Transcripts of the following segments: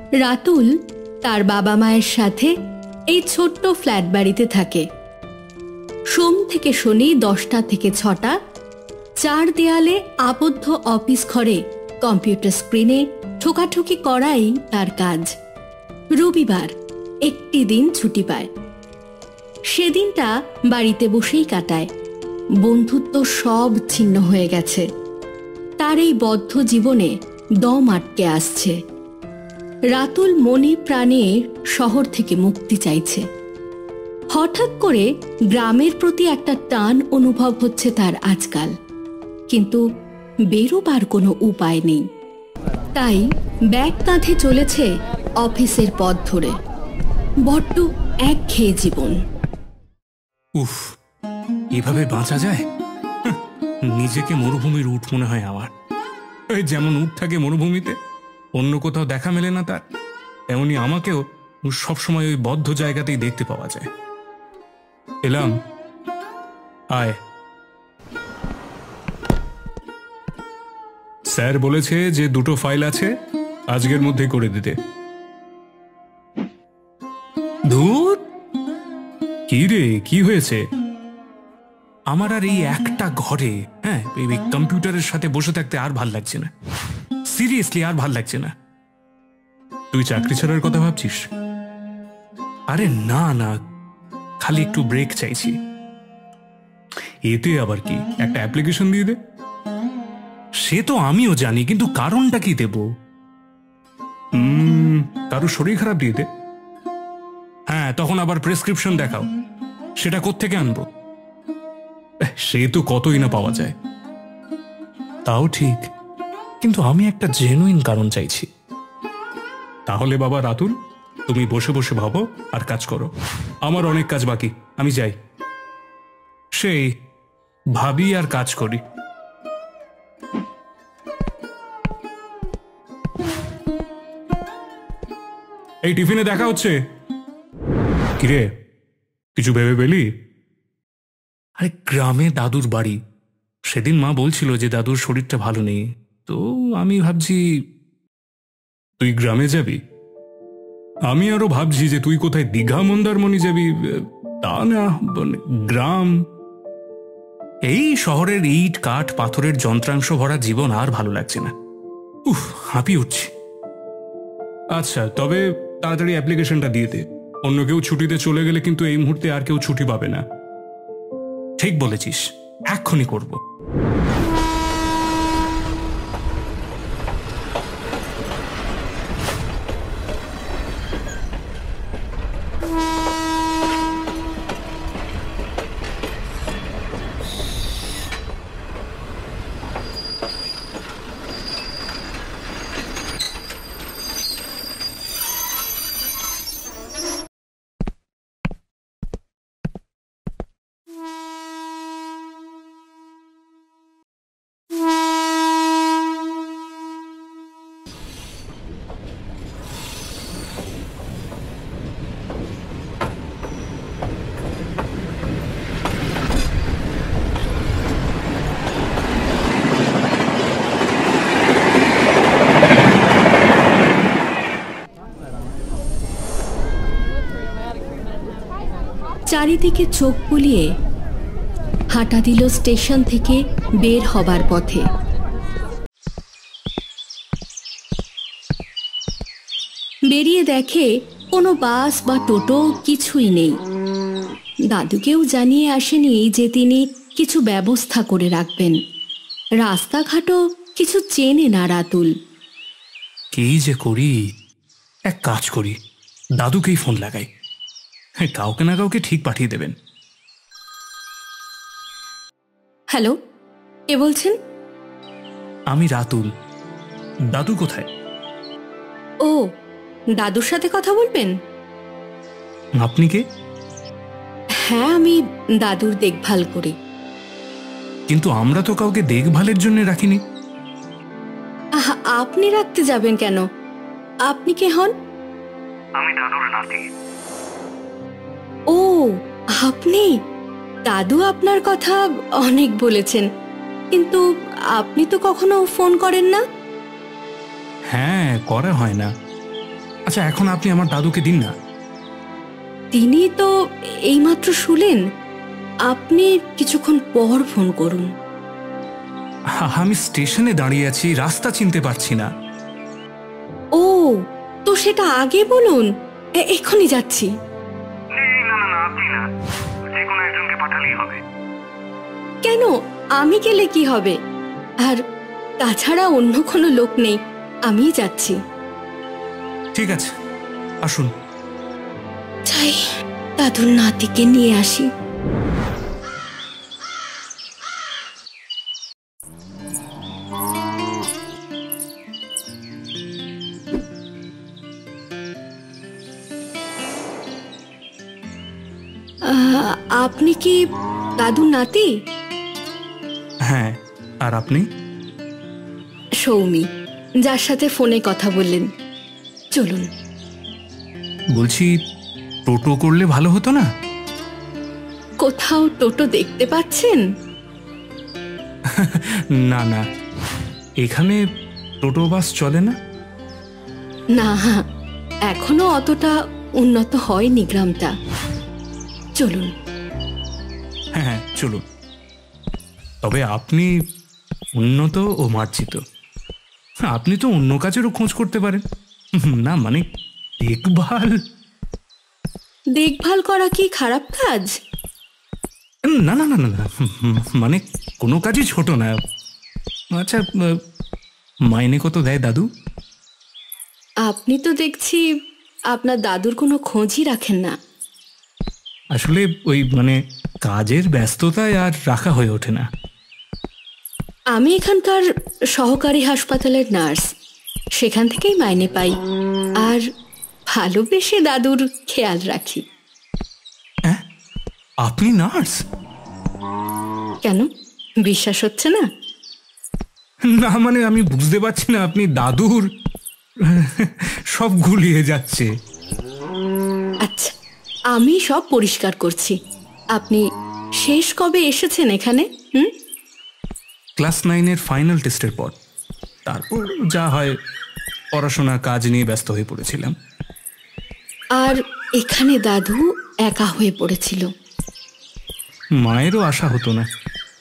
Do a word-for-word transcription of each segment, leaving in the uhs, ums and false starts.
রাতুল তার বাবা মায়ের সাথে এই ছোট্ট ফ্ল্যাট বাড়িতে থাকে। সোম থেকে শনি দশটা থেকে ছটা চার দেয়ালে আবদ্ধ অফিস ঘরে কম্পিউটার স্ক্রিনে ঠোকাঠুকি করাই তার কাজ। রবিবার একটি দিন ছুটি পায়, সেদিনটা বাড়িতে বসেই কাটায়। বন্ধুত্ব সব ছিন্ন হয়ে গেছে, তার এই বদ্ধ জীবনে দম আটকে আসছে। রাতুল মনে প্রাণে শহর থেকে মুক্তি চাইছে। হঠাৎ করে গ্রামের প্রতি একটা টান অনুভব হচ্ছে তার আজকাল, কিন্তু বেরোবার কোনো উপায় নেই। তাই ব্যাগ কাঁধে চলেছে অফিসের পথ ধরে। বড্ড একঘেয়ে জীবন। উফ, এভাবে বাঁচা যায়? নিজেকে মরুভূমির উট মনে হয় আমার। যেমন উট থাকে মরুভূমিতে, অন্য কোথাও দেখা মেলে না তার, তেমনি আমাকেও সবসময় ওই বদ্ধ জায়গাতেই দেখতে পাওয়া যায়। এলাম, আয়। স্যার বলেছে যে দুটো ফাইল আছে, আজকের মধ্যে করে দিতে। ধুর, কি রে, কি হয়েছে? আমার আর এই একটা ঘরে হ্যাঁ এই কম্পিউটারের সাথে বসে থাকতে আর ভাল লাগছে না। সিরিয়াসলি আর ভাল লাগছে না। তুই চাকরি ছাড়ার কথা ভাবছিস? আরে না না, খালি একটু ব্রেক চাইছি। এতে আবার কি, একটা অ্যাপ্লিকেশন দিয়ে দে। সে তো আমিও জানি, কিন্তু কারণটা কি দেব? হুম কারো শরীর খারাপ দিয়ে দে। হ্যাঁ, তখন আবার প্রেসক্রিপশন দেখাও, সেটা কোত্থেকে আনবো? সে তো কতই না পাওয়া যায়। তাও ঠিক, কিন্তু আমি একটা জেনুইন কারণ চাইছি। তাহলে বাবা রাতুল, তুমি বসে বসে ভাবো আর কাজ করো। আমার অনেক কাজ বাকি, আমি যাই। সেই ভাবি আর কাজ করি। এই টিফিনে দেখা হচ্ছে। কিরে, কিছু ভেবে পেলি? আরে গ্রামে দাদুর বাড়ি, সেদিন মা বলছিল যে দাদুর শরীরটা ভালো নেই, তো আমি ভাবছি তুই গ্রামে যাবি। আমি আরো ভাবছি যে তুই কোথায় দীঘা মন্দারমণি যাবি। তা না, গ্রাম। এই শহরের ইট কাঠ পাথরের যন্ত্রাংশ ভরা জীবন আর ভালো লাগছে না। উফ, হাঁপিয়ে উঠছি। আচ্ছা, তবে তাড়াতাড়ি অ্যাপ্লিকেশনটা দিয়ে দে। অন্য কেউ ছুটিতে চলে গেলে কিন্তু এই মুহূর্তে আর কেউ ছুটি পাবে না। ঠিক বলেছিস, এক্ষুনি করব। চারিদিকে চোখ বুলিয়ে হাঁটা দিল স্টেশন থেকে বের হবার পথে। বেরিয়ে দেখে কোনো বাস বা টোটো কিছুই নেই। দাদুকেও জানিয়ে আসেনি যে তিনি কিছু ব্যবস্থা করে রাখবেন। রাস্তাঘাটও কিছু চেনে না রাতুল। কি যে করি, এক কাজ করি, দাদুকেই ফোন লাগাই। কাউকে না কাউকে ঠিক পাঠিয়ে দেবেন। হ্যালো, কে বলছেন? আমি রাতুল। দাদু কোথায়? ও, দাদুর সাথে কথা বলবেন? আপনি কে? হ্যাঁ, আমি দাদুর দেখভাল করি। কিন্তু আমরা তো কাউকে দেখভালের জন্য রাখিনি। আহা, আপনি রাখতে যাবেন কেন? আপনি কে হন? আমি দাদুর নাতি। ও, আপনি? দাদু আপনার কথা অনেক বলেছেন, কিন্তু আপনি তো কখনো ফোন করেন না। হ্যাঁ, করা হয় না। আচ্ছা, এখন আপনি আমার দাদুকে দিন না। তিনি তো এইমাত্র শুলেন, আপনি কিছুক্ষণ পর ফোন করুন। হা- আমি স্টেশনে দাঁড়িয়ে আছি, রাস্তা চিনতে পারছি না। ও, তো সেটা আগে বলুন, এ- এক্ষুনি যাচ্ছি। কেন, আমি গেলে কি হবে? আর তাছাড়া অন্য কোনো লোক নেই, আমিই যাচ্ছি। ঠিক আছে, আসুন। চাই দাদুর নাতিকে নিয়ে আসি। আহ, আপনি কি দাদুর নাতি? হ্যাঁ, আর আপনি? সৌমি, যার সাথে ফোনে কথা বললেন। চলুন। বলছি, টোটো করলে ভালো হতো না? কোথাও টোটো দেখতে পাচ্ছেন? না না, এখানে টোটো বাস চলে না। না, এখনো অতটা উন্নত হয়নি গ্রামটা। চলুন। হ্যাঁ হ্যাঁ, চলুন। তবে আপনি উন্নত ও মার্জিত। আপনি তো অন্য কাজেরও খোঁজ করতে পারেন। না মানে দেখভাল। দেখভাল করা কি খারাপ কাজ? না না না না না, মানে কোনো কাজই ছোট না। আচ্ছা, মাইনে কত দেয় দাদু? আপনি তো দেখছি আপনার দাদুর কোনো খোঁজই রাখেন না। আসলে ওই মানে কাজের ব্যস্ততায় আর রাখা হয়ে ওঠে না। আমি এখানকার সহকারী হাসপাতালের নার্স, সেখান থেকেই মাইনে পাই, আর ভালোবেসে দাদুর খেয়াল রাখি। হ্যাঁ, আপনি নার্স? কেন, বিশ্বাস হচ্ছে না? না মানে আমি বুঝতে পারছি না, আপনি দাদুর সব গুলিয়ে যাচ্ছে। আচ্ছা, আমি সব পরিষ্কার করছি। আপনি শেষ কবে এসেছেন এখানে? হুম ক্লাস নাইনের ফাইনাল টেস্টের পর, তারপর যা হয় পড়াশোনা কাজ নিয়ে ব্যস্ত হয়ে পড়েছিলাম। আর এখানে দাদু একা হয়ে পড়েছিল। মায়েরও আশা হতো না।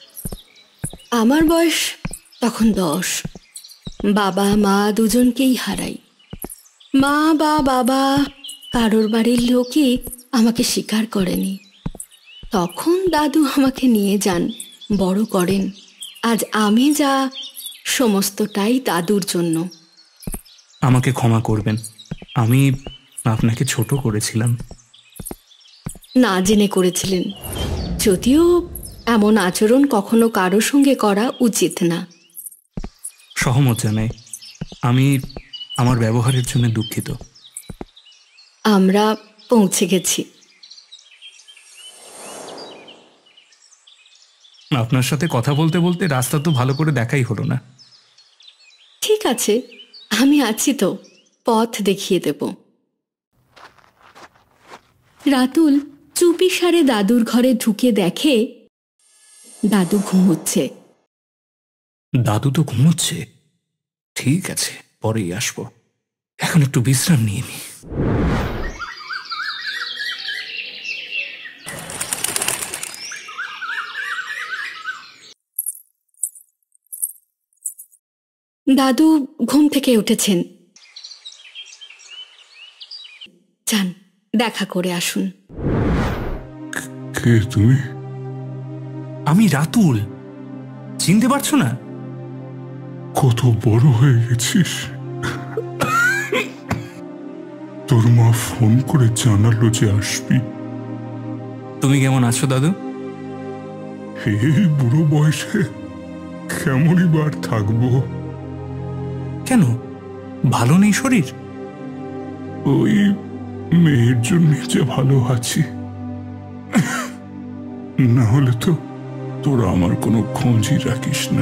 আমার বয়স তখন দশ। বাবা মা দুজনকেই হারাই। মা বা বাবা কারোর বাড়ির লোকই আমাকে স্বীকার করেনি। তখন দাদু আমাকে নিয়ে যান, বড় করেন। আজ আমি যা, সমস্তটাই দাদুর জন্য। আমাকে ক্ষমা করবেন, আমি আপনাকে ছোট করেছিলাম। না জেনে করেছিলেন, যদিও এমন আচরণ কখনো কারো সঙ্গে করা উচিত না। সহমত জানাই, আমি আমার ব্যবহারের জন্য দুঃখিত। আমরা পৌঁছে গেছি। আপনার সাথে কথা বলতে বলতে রাস্তা তো ভালো করে দেখাই হলো না। ঠিক আছে, আমি আছি তো, পথ দেখিয়ে দেব। রাতুল চুপিসারে দাদুর ঘরে ঢুকে দেখে দাদু ঘুমোচ্ছে। দাদু তো ঘুমোচ্ছে, ঠিক আছে, পরেই আসবো, এখন একটু বিশ্রাম নিয়ে নি। দাদু ঘুম থেকে উঠেছেন, যান দেখা করে আসুন। কে তুমি? আমি রাতুল, চিনতে পারছো না? কত বড় হয়ে গেছিস। তোর মা ফোন করে জানালো যে আসবি। তুমি কেমন আছো দাদু? এই বুড়ো বয়সে কেমনই বার থাকবো। কেন, ভালো নেই শরীর? ওই মেয়ের জন্য যে ভালো আছি, না হলে তো তোরা আমার কোনো খোঁজই রাখিস না।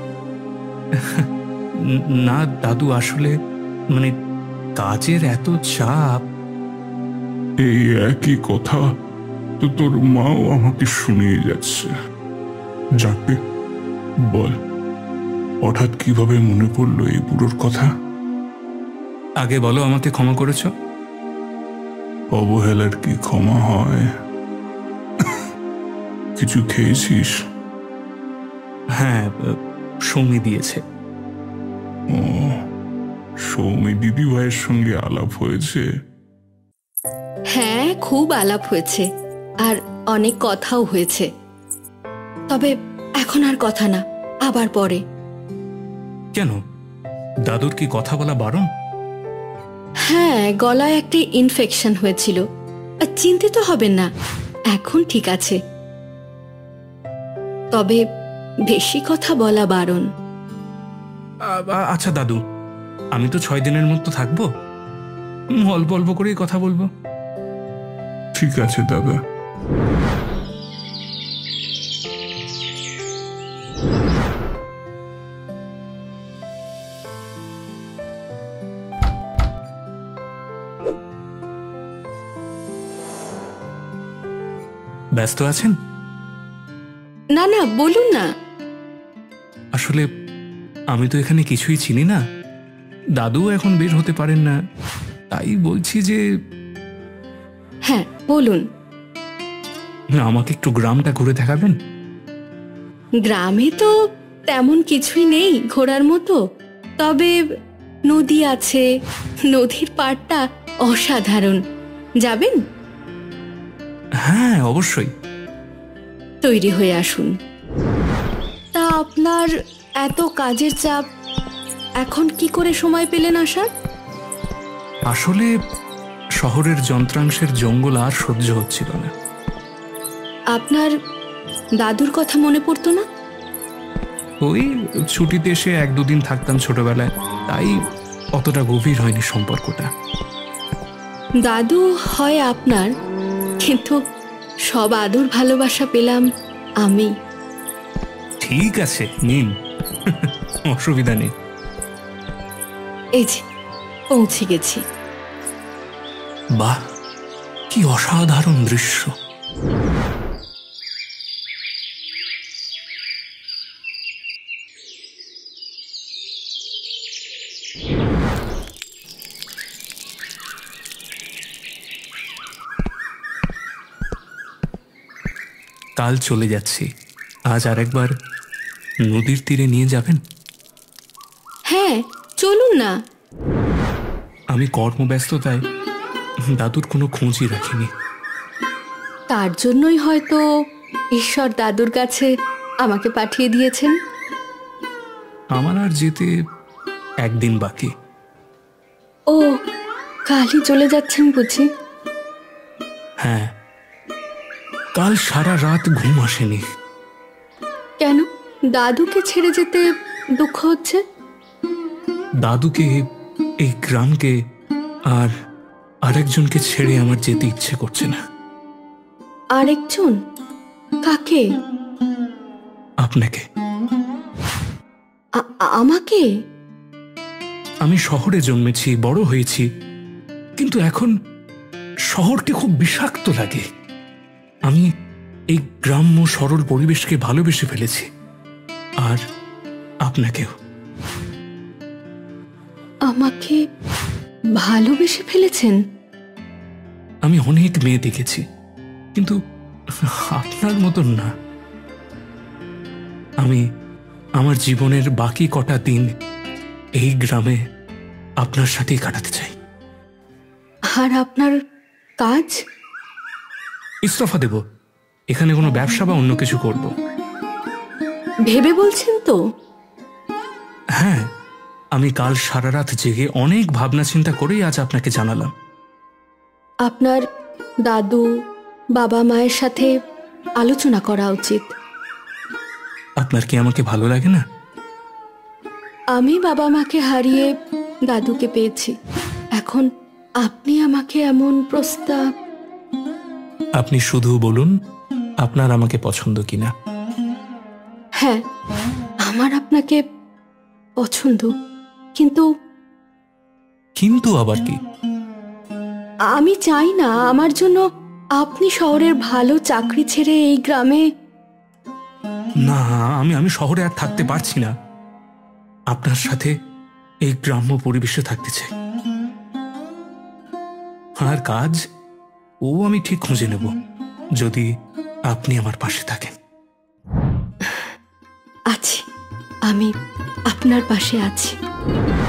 না দাদু, আসলে মানে কাজের এত চাপ। এই একই কথা তো তোর মাও আমাকে শুনিয়ে যাচ্ছে। যাকে বল, হঠাৎ কিভাবে মনে পড়লো এই বুড়োর কথা? আগে বলো, আমাকে ক্ষমা করেছ? অবহেলার কি ক্ষমা হয়? কিছু খেয়েছিস? হ্যাঁ, সৌমি দিয়েছে। ও, সৌমি দিদি ভাইয়ের সঙ্গে আলাপ হয়েছে? হ্যাঁ, খুব আলাপ হয়েছে, আর অনেক কথাও হয়েছে। তবে এখন আর কথা না, আবার পরে। কেন, দাদুর কি কথা বলা বারণ? হ্যাঁ, গলায় একটি ইনফেকশন হয়েছিল। চিন্তিত হবেন না, এখন ঠিক আছে। তবে বেশি কথা বলা বারণ। আচ্ছা দাদু, আমি তো ছয় দিনের মতো থাকবো, অল্প অল্প করেই কথা বলবো। ঠিক আছে দাদা। ব্যস্ত আছেন? না না, বলুন না। আসলে আমি তো এখানে কিছুই চিনি না, দাদু এখন বের হতে পারেন না, তাই বলছি যে হ্যাঁ বলুন। আমাকে একটু গ্রামটা ঘুরে দেখাবেন? গ্রামে তো তেমন কিছুই নেই ঘোরার মতো, তবে নদী আছে, নদীর পাড়টা অসাধারণ। যাবেন? হ্যাঁ অবশ্যই। তৈরি হয়ে আসুন। তা আপনার এত কাজের চাপ, এখন কি করে সময় পেলেন আসার? আসলে শহরের যন্ত্রাংশের জঙ্গল আর সহ্য হচ্ছিল না। আপনার দাদুর কথা মনে পড়তো না? ওই ছুটিতে এসে এক দুদিন থাকতাম ছোটবেলায়, তাই অতটা গভীর হয়নি সম্পর্কটা। দাদু হয় আপনার, কিন্তু সব আদর ভালোবাসা পেলাম আমি। ঠিক আছে, নিন, অসুবিধা নেই। এই যে পৌঁছে গেছি। বাহ, কি অসাধারণ দৃশ্য! কাল চলে যাচ্ছি, আজ আরেকবার নদীর তীরে নিয়ে যাবেন? হ্যাঁ চলুন না। আমি কর্মব্যস্ততায় দাদুর কোনো খোঁজই রাখিনি। তার জন্যই হয়তো ঈশ্বর দাদুর কাছে আমাকে পাঠিয়ে দিয়েছেন। আমার আর যেতে একদিন বাকি। ও, কালই চলে যাচ্ছেন বুঝি? হ্যাঁ, কাল সারা রাত ঘুম আসেনি। কেন, দাদুকে ছেড়ে যেতে দুঃখ হচ্ছে? দাদুকে, এই গ্রামকে, আর আরেকজনকে ছেড়ে আমার যেতে ইচ্ছে করছে না। আরেকজন? কাকে? আপনাকে। আ- আমাকে? আমি শহরে জন্মেছি, বড় হয়েছি, কিন্তু এখন শহরকে খুব বিষাক্ত লাগে। আমি এই গ্রাম্য সরল পরিবেশকে ভালোবেসে ফেলেছি, আর আপনাকেও। আমাকে ভালোবেসে ফেলেছেন? আমি অনেক মেয়ে দেখেছি, কিন্তু আপনার মতন না। আমি আমার জীবনের বাকি কটা দিন এই গ্রামে আপনার সাথেই কাটাতে চাই। আর আপনার কাজ? ইস্তফা দেব, এখানে কোনো ব্যবসা বা অন্য কিছু করব। ভেবে বলছেন তো? হ্যাঁ, আমি কাল সারা রাত জেগে অনেক ভাবনা চিন্তা করেই আজ আপনাকে জানালাম। আপনার দাদু বাবা মায়ের সাথে আলোচনা করা উচিত। আপনার কি আমাকে ভালো লাগে না? আমি বাবা মাকে হারিয়ে দাদুকে পেয়েছি, এখন আপনি আমাকে এমন প্রস্তাব। আপনি শুধু বলুন আপনার আমাকে পছন্দ কিনা। হ্যাঁ, আমার আপনাকে পছন্দ, কিন্তু কিন্তু আবার কি? আমি চাই না আমার জন্য আপনি শহরের ভালো চাকরি ছেড়ে এই গ্রামে। না, আমি আমি শহরে আর থাকতে পারছি না, আপনার সাথে এই গ্রাম্য পরিবেশে থাকতে চাই। আর কাজ ও আমি ঠিক খুঁজে নেব, যদি আপনি আমার পাশে থাকেন। আছি, আমি আপনার পাশে আছি।